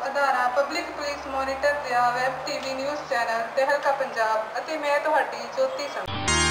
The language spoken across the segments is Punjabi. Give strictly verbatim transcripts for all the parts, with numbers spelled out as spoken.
ਅਦਾਰਾ ਪਬਲਿਕ ਪੁਲਿਸ ਮੋਨੀਟਰ ਦਾ web TV news channel Tehelka Punjab ਅਤੇ ਮੈਂ ਤੁਹਾਡੀ ਜੋਤੀ ਸੰਘ।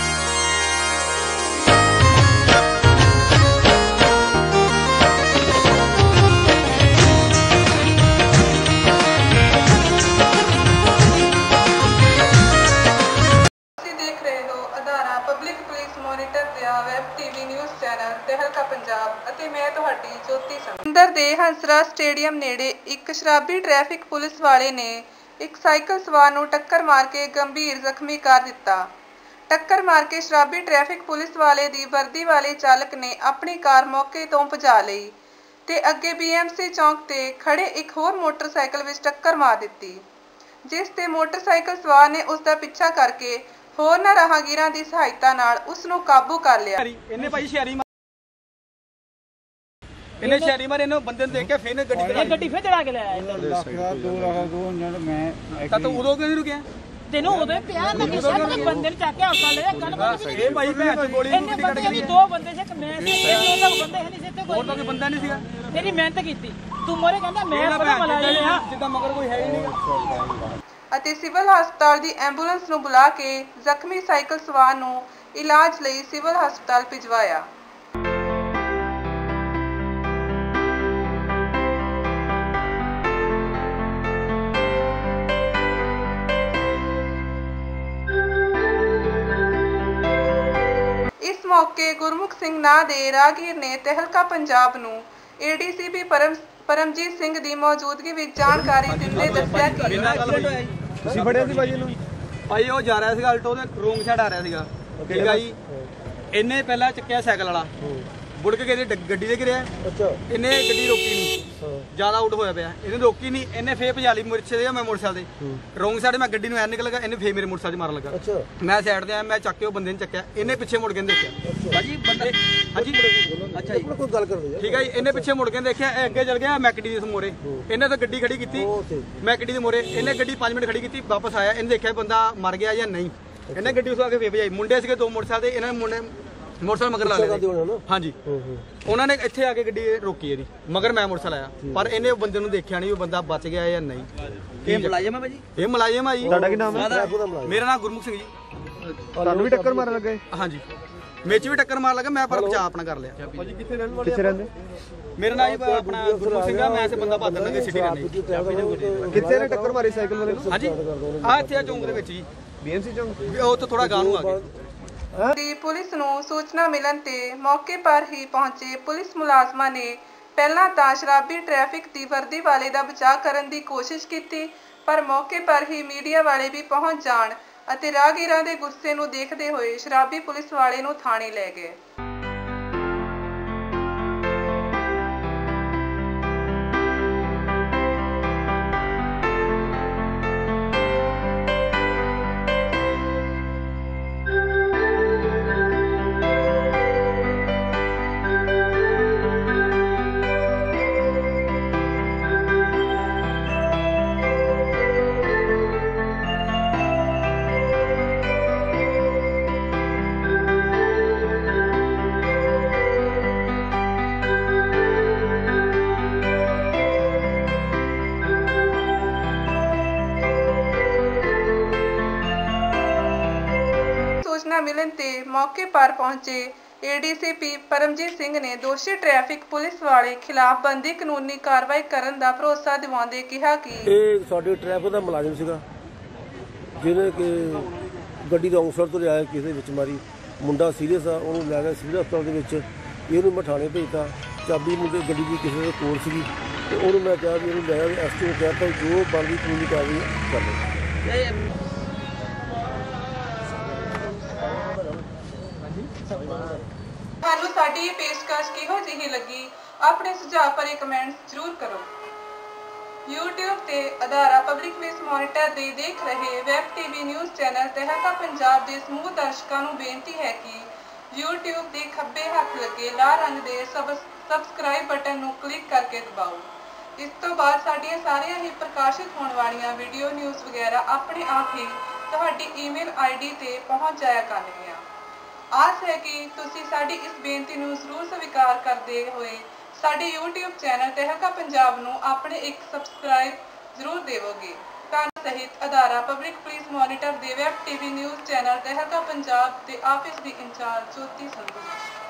ਤੁਸੀਂ ਦੇਖ ਰਹੇ ਹੋ ਅਦਾਰਾ ਪਬਲਿਕ ਪੁਲਿਸ ਮੋਨੀਟਰ ਦਾ web TV news channel Tehelka Punjab ਅਤੇ ਮੈਂ ਤੁਹਾਡੀ ਜੋਤੀ ਸੰਘ। ਜਲੰਧਰ ਦੇ ਹੰਸਰਾਜ ਸਟੇਡੀਅਮ ਨੇੜੇ ਇੱਕ ਸ਼ਰਾਬੀ ਟ੍ਰੈਫਿਕ ਪੁਲਿਸ ਵਾਲੇ ਨੇ ਇੱਕ ਸਾਈਕਲ ਸਵਾਰ ਨੂੰ ਟੱਕਰ ਮਾਰ ਕੇ ਗੰਭੀਰ ਜ਼ਖਮੀ ਕਰ ਦਿੱਤਾ। ਟੱਕਰ ਮਾਰ ਕੇ ਸ਼ਰਾਬੀ ਟ੍ਰੈਫਿਕ ਪੁਲਿਸ ਵਾਲੇ ਦੀ ਵਰਦੀ ਵਾਲੇ ਚਾਲਕ ਨੇ ਆਪਣੀ ਕਾਰ ਮੌਕੇ ਤੋਂ ਭਜਾ ਲਈ ਤੇ ਅੱਗੇ ਬੀ ਐਮ ਸੀ ਚੌਂਕ ਤੇ ਖੜੇ ਇੱਕ ਹੋਰ ਮੋਟਰਸਾਈਕਲ ਵਿੱਚ ਟੱਕਰ ਮਾਰ ਦਿੱਤੀ, ਜਿਸ ਤੇ ਮੋਟਰਸਾਈਕਲ ਸਵਾਰ ਨੇ ਉਸ ਦਾ ਪਿੱਛਾ ਕਰਕੇ ਹੋਰਨਾਂ ਰਾਹਗੀਰਾਂ ਦੀ ਸਹਾਇਤਾ ਨਾਲ ਉਸ ਨੂੰ ਕਾਬੂ ਕਰ ਲਿਆ। ਇਹਨੇ ਭਾਈ ਸ਼ਹਿਰੀ ਇਹਨੇ ਸ਼ਹਿਰੀ ਮਾਰੇ ਇਹਨੂੰ ਬੰਦੇ ਨੂੰ ਦੇਖ ਕੇ ਫੇਰ ਗੱਡੀ ਚਲਾ ਗੱਡੀ ਫੇਰ ਚਲਾ ਕੇ ਲੈ ਆਇਆ। ਦੋ ਰਾਹ ਦੋ ਮੈਂ ਤਾਂ ਤੂੰ ਉਦੋਂ ਕਿਉਂ ਨਹੀਂ ਰੁਕਿਆ? ਤੈਨੂੰ ਉਦੋਂ ਪਿਆ ਨਾ ਕਿਸੇ ਨੇ ਬੰਦੇ ਨੂੰ ਚੱਕ ਕੇ ਹਸਪਤਾਲ ਲੈ ਜਾ। ਕੱਲ ਇਹ ਭਾਈ ਭੈਣ ਚ ਗੋਲੀ ਇਹਨੇ ਬੰਦੇ ਵੀ ਦੋ ਬੰਦੇ ਸੀ, ਮੈਂ ਸੀ, ਇਹ ਦੋ ਬੰਦੇ ਹੈ ਨਹੀਂ ਸੀ ਤੇ ਹੋਰ ਤਾਂ ਕੋਈ ਬੰਦਾ ਨਹੀਂ ਸੀਗਾ। ਤੇਰੀ ਮਿਹਨਤ ਕੀਤੀ ਤੂੰ ਮੋਰੇ ਕਹਿੰਦਾ ਮੈਂ ਆਪਣਾ ਮਲਾਇਆ ਲਿਆ ਜਿੱਦਾਂ ਮਗਰ ਕੋਈ ਹੈ ਹੀ ਨਹੀਂ। ਅਤੇ ਸਿਵਲ ਹਸਪਤਾਲ ਦੀ ਐਂਬੂਲੈਂਸ ਨੂੰ ਬੁਲਾ ਕੇ ਜ਼ਖਮੀ ਸਾਈਕਲ ਸਵਾਰ ਨੂੰ ਇਲਾਜ ਲਈ ਸਿਵਲ ਹਸਪਤਾਲ ਭਿਜਵਾਇਆ। ਇਸ ਮੌਕੇ ਗੁਰਮੁਖ ਸਿੰਘ ਨਾਂ ਦੇ ਰਾਹਗੀਰ ਨੇ ਤਹਿਲਕਾ ਪੰਜਾਬ ਨੂੰ A D C P Param Paramjit Singh ਦੀ ਮੌਜੂਦਗੀ ਵਿੱਚ ਜਾਣਕਾਰੀ ਦਿੰਦੇ ਦੱਸਿਆ ਕਿ ਤੁਸੀਂ ਫੜਿਆ ਸੀ ਭਾਈ ਇਹਨੂੰ? ਭਾਈ ਉਹ ਜਾ ਰਿਹਾ ਸੀਗਾ ਆਲਟੋ ਦੇ ਰੋਂਗ ਸਾਈਡ ਆ ਰਿਹਾ ਸੀਗਾ, ਠੀਕ ਆ ਜੀ। ਇਹਨੇ ਪਹਿਲਾਂ ਚੱਕਿਆ ਸਾਈਕਲ ਵਾਲਾ, ਮੁੜ ਕੇ ਇਹਦੀ ਗੱਡੀ ਦੇ ਗਿਰਿਆ। ਇਹਨੇ ਗੱਡੀ ਰੋਕੀ ਨਹੀਂ, ਜ਼ਿਆਦਾ ਆਊਟ ਹੋਇਆ ਪਿਆ, ਇਹਨੇ ਰੋਕੀ ਨਹੀਂ, ਇਹਨੇ ਫੇਰ ਭਜਾ ਲਈ ਮੁਰਛੇ ਦੇ ਮੈਂ ਮੋਟਰਸਾਈਕਲ ਤੇ ਰੋਂਗ ਸਾਈਡ ਮੈਂ ਗੱਡੀ ਨੂੰ ਐਨ ਨਿਕਲ ਗਿਆ, ਇਹਨੇ ਫੇਰ ਮੇਰੇ ਮੋਟਰਸਾਈਕਲ ਮਾਰਨ ਲੱਗਾ। ਮੈਂ ਸਾਈਡ ਤੇ ਆਇਆ, ਮੈਂ ਚੱਕ ਕੇ ਉਹ ਬੰਦੇ ਨੇ ਚੱਕਿਆ, ਇਹਨੇ ਪਿੱਛੇ ਮੁੜ ਕੇ ਦੇਖਿਆ। ਭਾਜੀ ਬੰਦੇ ਹਾਂਜੀ ਅੱਛਾ ਜੀ ਕੋਈ ਗੱਲ ਕਰੋ ਠੀਕ ਹੈ ਜੀ। ਇਹਨੇ ਪਿੱਛੇ ਮੁੜ ਕੇ ਦੇਖਿਆ, ਇਹ ਅੱਗੇ ਚਲ ਗਿਆ ਮੈਕਡੀ ਦੇ ਮੋਰੇ, ਇਹਨੇ ਤਾਂ ਗੱਡੀ ਖੜੀ ਕੀਤੀ ਮੈਕਡੀ ਦੇ ਮੋਰੇ, ਇਹਨੇ ਗੱਡੀ ਪੰਜ ਮਿੰਟ ਖੜੀ ਕੀਤੀ, ਵਾਪਸ ਆਇਆ, ਇਹਨੇ ਦੇਖਿਆ ਬੰਦਾ ਮਰ ਗਿਆ ਜਾਂ ਨਹੀਂ, ਇਹਨੇ ਗੱਡੀ ਉਸ ਆ ਕੇ ਫੇਰ ਭਜਾਈ। ਮੁੰਡੇ ਸੀਗੇ ਦੋ ਮੋਟਰਸਾਈਕਲ ਤੇ, ਇਹਨਾਂ ਨੇ ਮੁੰਡੇ ਮੋਟਰਸਾਈਕਲ ਮਗਰ ਲਾ ਲਿਆ। ਹਾਂਜੀ ਉਹਨਾਂ ਨੇ ਇੱਥੇ ਆ ਕੇ ਗੱਡੀ ਰੋਕੀ ਇਹਦੀ, ਮਗਰ ਮੈਂ ਮੋਟਰਸਾਈਕਲ ਆਇਆ, ਪਰ ਇਹਨੇ ਬੰਦੇ ਨੂੰ ਦੇਖਿਆ ਨਹੀਂ ਉਹ ਬੰਦਾ ਬਚ ਗਿਆ ਜਾਂ ਨਹੀਂ। ਇਹ ਮੁਲਾਜ਼ਮ ਹੈ ਭਾਜੀ? ਇਹ ਮੁਲਾਜ਼ਮ ਆ ਜੀ। ਤੁਹਾਡਾ ਕੀ ਨਾਮ ਹੈ? ਮੇਰਾ ਨਾਮ ਗੁਰਮੁਖ ਸਿੰਘ ਜੀ। ਤੁਹਾਨੂੰ ਵੀ ਟੱਕਰ ਮਾਰਨ ਲੱਗੇ? ਹਾਂਜੀ ਮੇਚ ਵੀ ਟੱਕਰ ਮਾਰ ਲੱਗਾ, ਮੈਂ ਪਰ ਬਚਾ ਆਪਣਾ ਕਰ ਲਿਆ। ਭਾਜੀ ਕਿੱਥੇ ਰਹਿਣ ਵਾਲੇ? ਕਿੱਥੇ ਰਹਿੰਦੇ? ਮੇਰਾ ਨਾਮ ਜੀ ਆਪਣਾ ਗੁਰਮੁਖ ਸਿੰਘ ਆ, ਮੈਂ ਸੇ ਬੰਦਾ ਬਾਦਰ ਨਗਰ ਸਿਟੀ ਕਰਨੀ। ਕਿੱਥੇ ਨੇ ਟੱਕਰ ਮਾਰੀ ਸਾਈਕਲ ਵਾਲੇ ਨੂੰ? ਹਾਂਜੀ ਆ ਇੱਥੇ ਆ ਚੌਂਕ ਦੇ ਵਿੱਚ ਜੀ, ਬੀ ਐਮ ਸੀ ਚੌਂਕ। ਉਹ ਤੋਂ ਥੋੜਾ ਗਾਂ ਨੂੰ ਆ ਗਏ। ਦੀ ਪੁਲਿਸ ਨੂੰ ਸੂਚਨਾ ਮਿਲਣ ਤੇ ਮੌਕੇ ਪਰ ਹੀ ਪਹੁੰਚੇ ਪੁਲਿਸ ਮੁਲਾਜ਼ਮਾਂ ਨੇ ਪਹਿਲਾਂ ਤਾਂ ਸ਼ਰਾਬੀ ਟ੍ਰੈਫਿਕ ਦੀ ਵਰਦੀ ਵਾਲੇ ਦਾ ਬਚਾਅ ਕਰਨ ਦੀ ਕੋਸ਼ਿਸ਼ ਕੀਤੀ, ਪਰ ਮੌਕੇ ਪਰ ਹੀ ਮੀਡੀਆ ਵਾਲੇ ਵੀ ਪਹੁੰਚ ਜਾਣ ਅਤੇ ਰਾਹਗੀਰਾਂ ਦੇ ਗੁੱਸੇ ਨੂੰ ਦੇਖਦੇ ਹੋਏ ਸ਼ਰਾਬੀ ਪੁਲਿਸ ਵਾਲੇ ਨੂੰ ਥਾਣੇ ਲੈ ਗਏ। ਸੂਚਨਾ ਮਿਲਣ ਤੇ ਮੌਕੇ ਪਰ ਪਹੁੰਚੇ A D C P Paramjit Singh ਨੇ ਦੋਸ਼ੀ ਟ੍ਰੈਫਿਕ ਪੁਲਿਸ ਵਾਲੇ ਖਿਲਾਫ ਬਣਦੀ ਕਾਨੂੰਨੀ ਕਾਰਵਾਈ ਕਰਨ ਦਾ ਭਰੋਸਾ ਦਿਵਾਉਂਦੇ ਕਿਹਾ ਕਿ ਇਹ ਸਾਡੇ ਟ੍ਰੈਫਿਕ ਦਾ ਮੁਲਾਜ਼ਮ ਸੀਗਾ, ਜਿਹਨੇ ਕਿ ਗੱਡੀ ਰੌਂਗ ਸਾਈਡ ਤੋਂ ਲਿਆਇਆ, ਕਿਸੇ ਵਿੱਚ ਮਾਰੀ, ਮੁੰਡਾ ਸੀਰੀਅਸ ਆ, ਉਹਨੂੰ ਲੈ ਗਿਆ ਸਿਵਲ ਹਸਪਤਾਲ ਦੇ ਵਿੱਚ। ਇਹਨੂੰ ਮੈਂ ਥਾਣੇ ਭੇਜਤਾ, ਚਾਬੀ ਮੁੰਡੇ ਗੱਡੀ ਦੀ ਕਿਸੇ ਦੇ ਕੋਲ ਸੀਗੀ ਤੇ ਉਹਨੂੰ ਮੈਂ ਕਿਹਾ ਵੀ ਇਹਨੂੰ ਲੈ ਐਸ ਟੀ ਨੂੰ ਕਿਹਾ ਤਾਂ ਜੋ ਬਣਦੀ ਕਾਨੂੰਨੀ ਕਾਰਵਾਈ ਕਰ ਲਓ। ਤੁਹਾਨੂੰ ਸਾਡੀ ਇਹ ਪੇਸ਼ਕਸ਼ ਕਿਹੋ ਜਿਹੀ ਲੱਗੀ? ਆਪਣੇ ਸੁਝਾਅ ਭਰੇ ਕਮੈਂਟਸ ਜ਼ਰੂਰ ਕਰੋ। YouTube ਤੇ ਅਦਾਰਾ ਪਬਲਿਕ ਪੁਲਿਸ ਮੋਨੀਟਰ ਦੇ ਦੇਖ ਰਹੇ web TV news channel Tehelka Punjab ਦੇ ਸਮੂਹ ਦਰਸ਼ਕਾਂ ਨੂੰ ਬੇਨਤੀ ਹੈ ਕਿ YouTube ਦੇ ਖੱਬੇ ਹੱਥ ਲੱਗੇ ਲਾਲ ਰੰਗ ਦੇ ਸਬਸਕ੍ਰਾਈਬ ਬਟਨ ਨੂੰ ਕਲਿੱਕ ਕਰਕੇ ਦਬਾਓ। ਇਸ ਤੋਂ ਬਾਅਦ ਸਾਡੀਆਂ ਸਾਰੀਆਂ ਹੀ ਪ੍ਰਕਾਸ਼ਿਤ ਹੋਣ ਵਾਲੀਆਂ ਵੀਡੀਓ ਨਿਊਜ਼ ਵਗੈਰਾ ਆਪਣੇ ਆਪ ਹੀ ਤੁਹਾਡੀ ਈਮੇਲ ਆਈ ਡੀ ਤੇ ਪਹੁੰਚ ਜਾਇਆ ਕਰਨਗੀਆਂ। ਆਸ ਹੈ ਕਿ ਤੁਸੀਂ ਸਾਡੀ ਇਸ ਬੇਨਤੀ ਨੂੰ ਜ਼ਰੂਰ ਸਵੀਕਾਰ ਕਰਦੇ ਹੋਏ ਸਾਡੇ YouTube ਚੈਨਲ ਤਹਿਲਕਾ ਪੰਜਾਬ ਨੂੰ ਆਪਣੇ ਇੱਕ ਸਬਸਕ੍ਰਾਈਬ ਜ਼ਰੂਰ ਦੇਵੋਗੇ। ਕਾਨੂੰਨ ਸਹਿਤ ਅਦਾਰਾ ਪਬਲਿਕ ਪੁਲਿਸ ਮੋਨੀਟਰ ਦੇ web TV news channel Tehelka Punjab ਦੇ ਆਫਿਸ ਦੀ ਇੰਚਾਰਜ ਜੋਤੀ ਸੰਧੂ।